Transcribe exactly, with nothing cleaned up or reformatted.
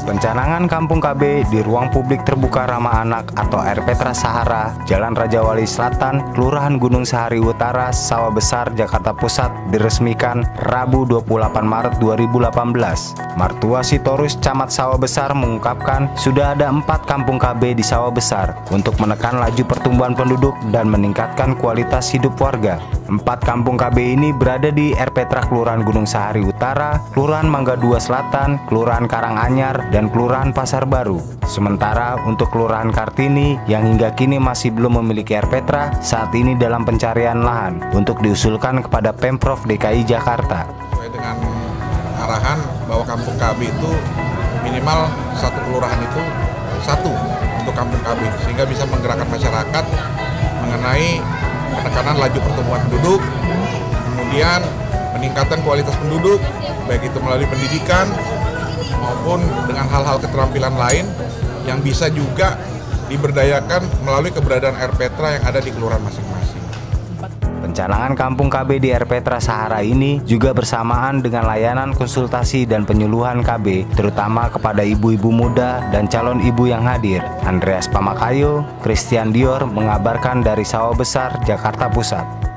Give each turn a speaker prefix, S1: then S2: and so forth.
S1: Pencanangan Kampung K B di ruang publik terbuka ramah anak atau R Petra Sahara, Jalan Raja Wali Selatan, Kelurahan Gunung Sahari Utara, Sawah Besar, Jakarta Pusat diresmikan Rabu dua puluh delapan Maret dua ribu delapan belas. Martua Sitorus, Camat Sawah Besar mengungkapkan sudah ada empat Kampung K B di Sawah Besar untuk menekan laju pertumbuhan penduduk dan meningkatkan kualitas hidup warga. Empat Kampung K B ini berada di R Petra Kelurahan Gunung Sahari Utara, Kelurahan Mangga Dua Selatan, Kelurahan Karanganyar, dan Kelurahan Pasar Baru. Sementara untuk Kelurahan Kartini yang hingga kini masih belum memiliki R Petra, saat ini dalam pencarian lahan untuk diusulkan kepada Pemprov D K I Jakarta.
S2: Sesuai dengan arahan bahwa Kampung K B itu minimal satu kelurahan itu satu untuk Kampung K B, sehingga bisa menggerakkan masyarakat mengenai penekanan laju pertumbuhan penduduk, kemudian peningkatan kualitas penduduk, baik itu melalui pendidikan maupun dengan hal-hal keterampilan lain yang bisa juga diberdayakan melalui keberadaan R Petra yang ada di kelurahan masing-masing.
S1: Pencanangan Kampung K B di R Petra Sahara ini juga bersamaan dengan layanan konsultasi dan penyuluhan K B, terutama kepada ibu-ibu muda dan calon ibu yang hadir. Andreas Pamakayo, Christian Dior mengabarkan dari Sawah Besar, Jakarta Pusat.